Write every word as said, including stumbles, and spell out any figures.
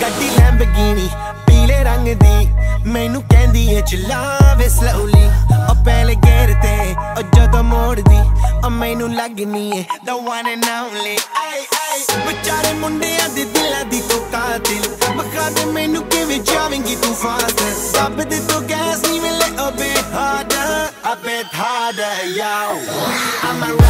ਗੱਡੀ ਲੈਂਬਗੀਨੀ ਪੀਲੇ ਰੰਗ ਦੀ ਮੈਨੂੰ ਕਹਿੰਦੀ ਏ ਚਲਾਵੇ slowly ਉਹ ਪਹਿਲੇ ਗੇਰ ਤੇ ਉਹ ਜਦੋਂ ਮੋੜਦੀ ਉਹ ਮੈਨੂੰ ਲੱਗਨੀ ਏ the one and only ay ay ਵਿਚਾਰੇ ਮੁੰਡਿਆਂ ਦੇ ਦਿਲਾਂ ਦੀ ਤੂੰ ਕਾਤਿਲ ਬਖਾ ਦੇ ਮੈਨੂੰ ਕਿਵੇਂ ਜਾਵੇਂਗੀ ਤੂੰ ਫਾਸਟ ਦੱਬ ਦੇ ਤੂੰ ਗੈਸ ਨਹੀਂ ਮਿਲੇ a bit harder a bit harder yo I'm a